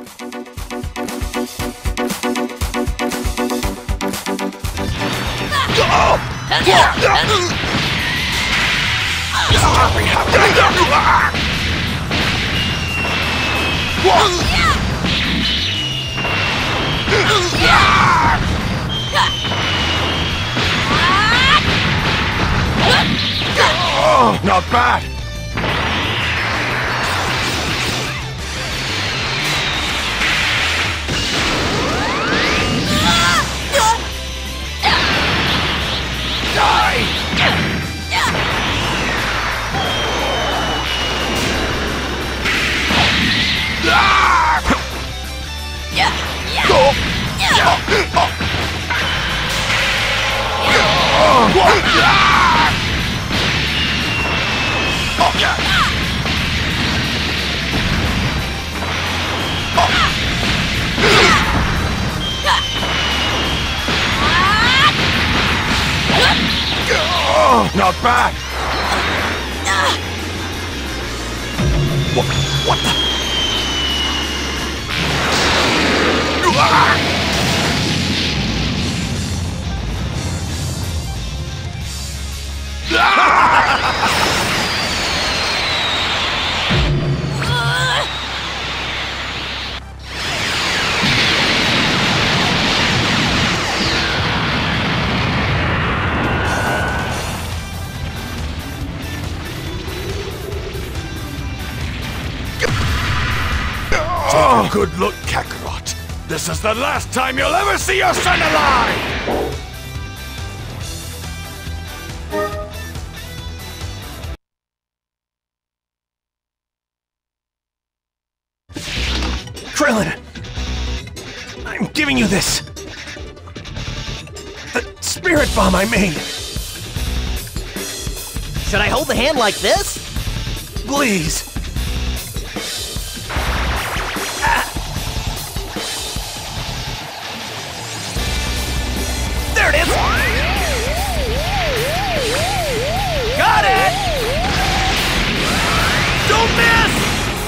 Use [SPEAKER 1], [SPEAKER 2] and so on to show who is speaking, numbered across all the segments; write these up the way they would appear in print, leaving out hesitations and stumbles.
[SPEAKER 1] Oh, not bad. Not bad. What the? Oh, good luck, Kakarot. This is the last time you'll ever see your son alive! Krillin! I'm giving you this! The spirit bomb I made!
[SPEAKER 2] Should I hold the hand like this?
[SPEAKER 1] Please!
[SPEAKER 2] There it is! Got it! Don't miss!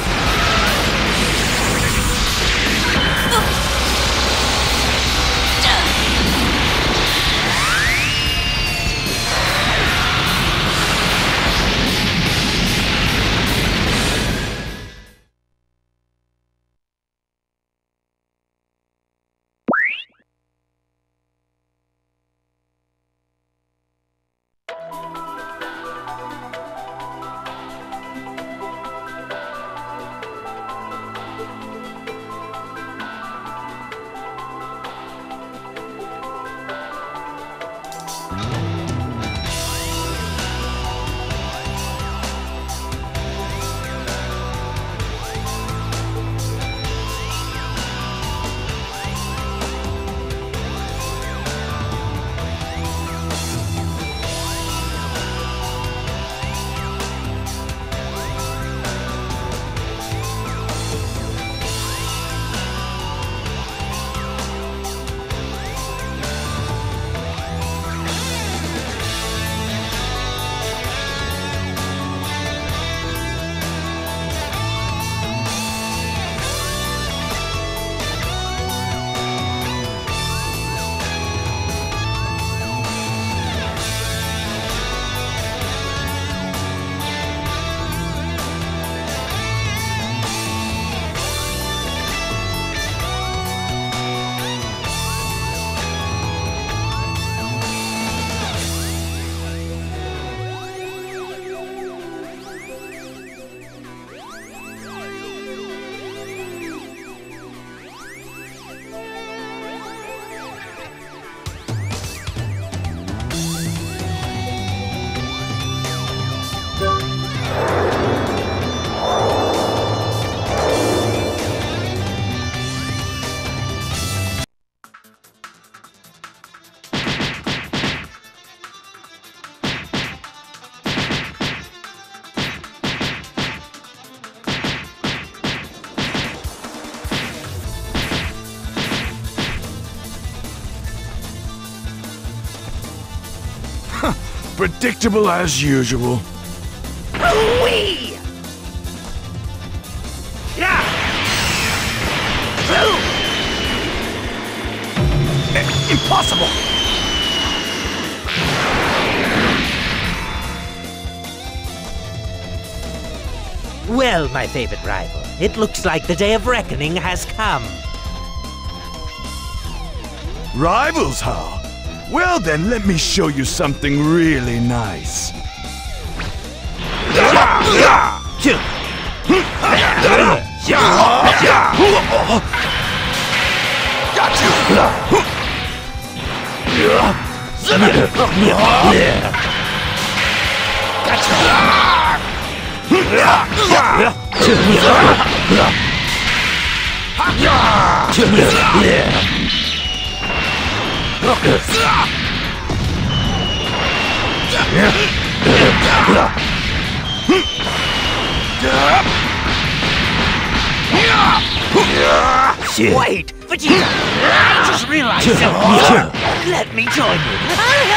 [SPEAKER 1] Predictable as usual.
[SPEAKER 2] Whee! Yeah! possible?
[SPEAKER 3] Well, my favorite rival, it looks like the day of reckoning has come.
[SPEAKER 1] Rivals, huh? Well then, let me show you something really nice. Got you!
[SPEAKER 3] Wait, Vegeta! I just realized something! Let me join you! I'll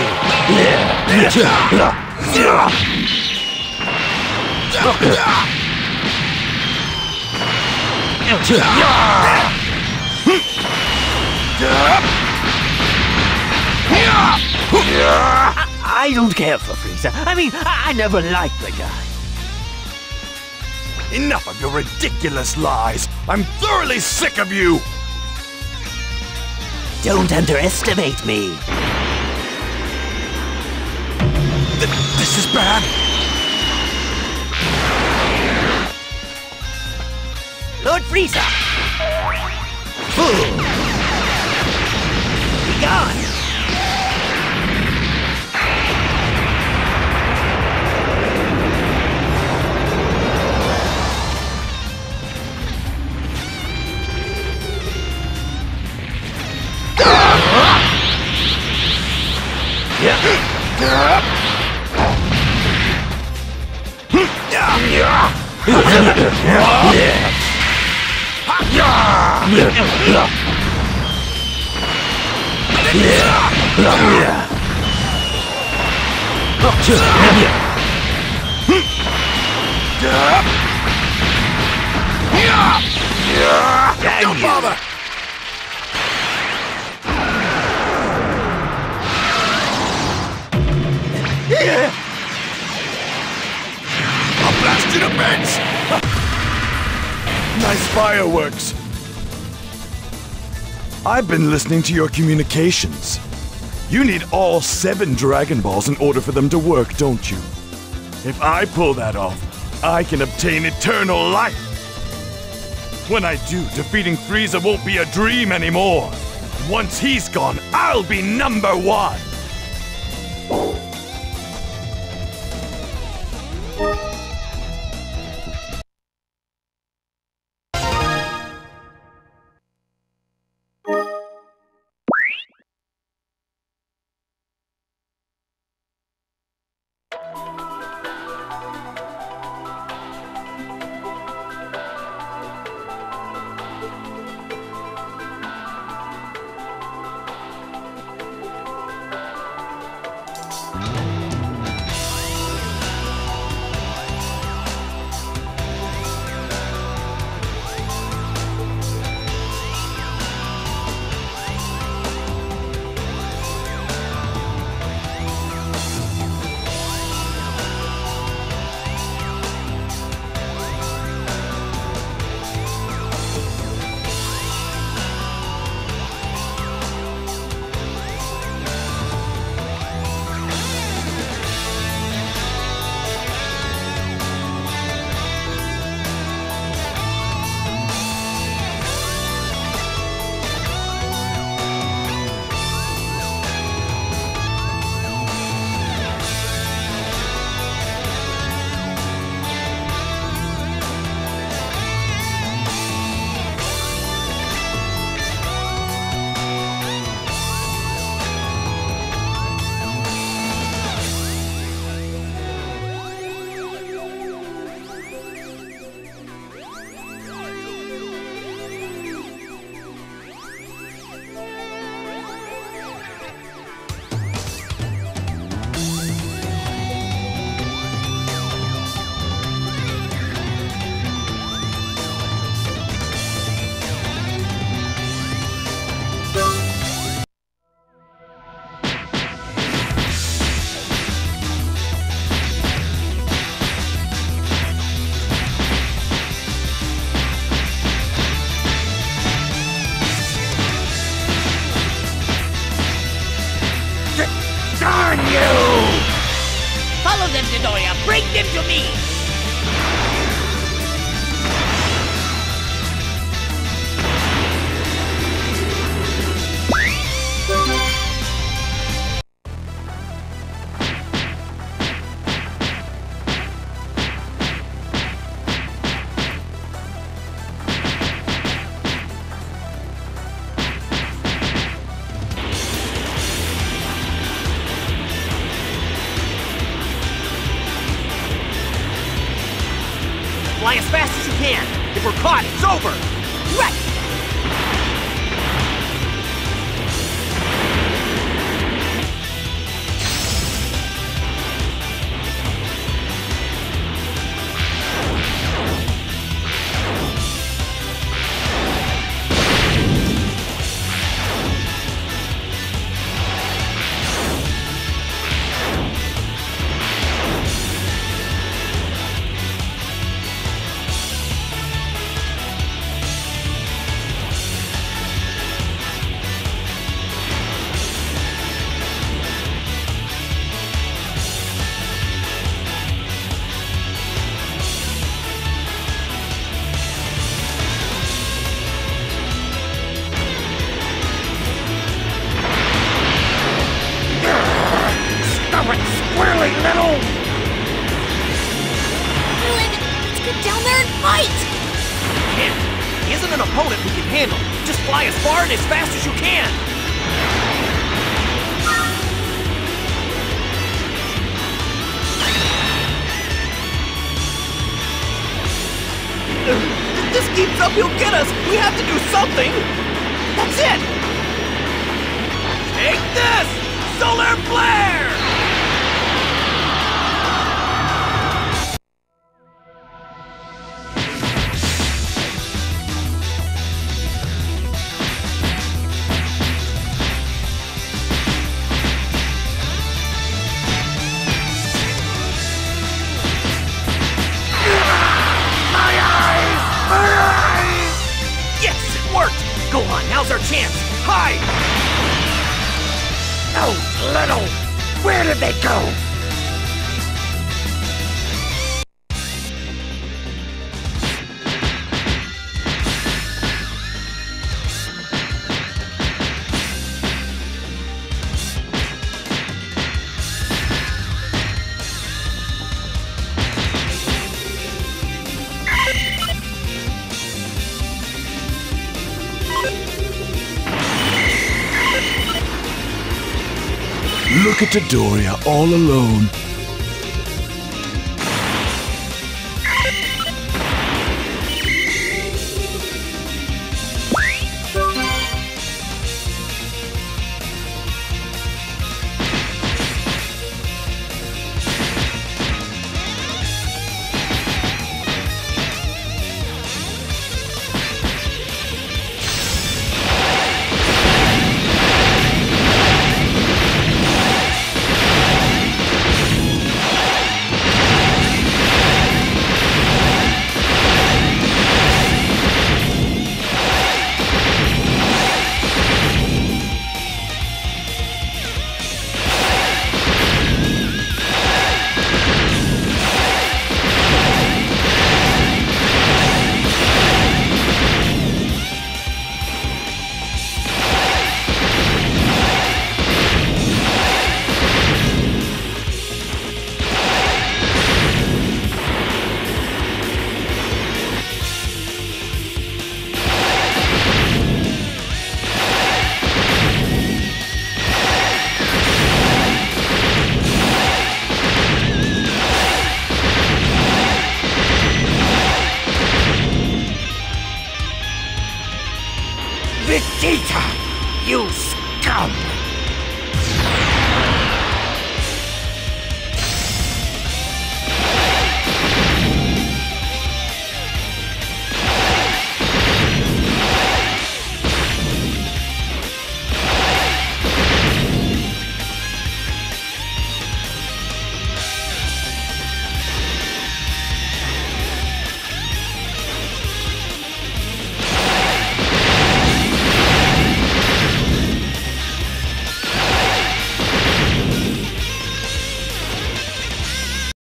[SPEAKER 3] help you! I don't care for Frieza. I mean, I never liked the guy.
[SPEAKER 1] Enough of your ridiculous lies! I'm thoroughly sick of you!
[SPEAKER 3] Don't underestimate me.
[SPEAKER 1] This is bad!
[SPEAKER 3] Lord Frieza! Be gone!
[SPEAKER 1] Don't bother! I'll blast you to bits! Nice fireworks. I've been listening to your communications. You need all 7 Dragon Balls in order for them to work, don't you? If I pull that off, I can obtain eternal life. When I do, defeating Frieza won't be a dream anymore. Once he's gone, I'll be #1.
[SPEAKER 2] Follow them, Midoriya! Bring them to me! Fly as fast as you can! If we're caught, it's over! Right!
[SPEAKER 3] Squirrely little!
[SPEAKER 4] Let's get down there and fight!
[SPEAKER 2] Can't. He isn't an opponent we can handle. Just fly as far and as fast as you can! If this keeps up, he'll get us! We have to do something! That's it! Take this! Solar Flare! Yes, it worked! Go on, now's our chance! Hide!
[SPEAKER 3] Those little! Where did they go?
[SPEAKER 1] Look at Midoriya all alone.
[SPEAKER 3] Vegeta! You scum!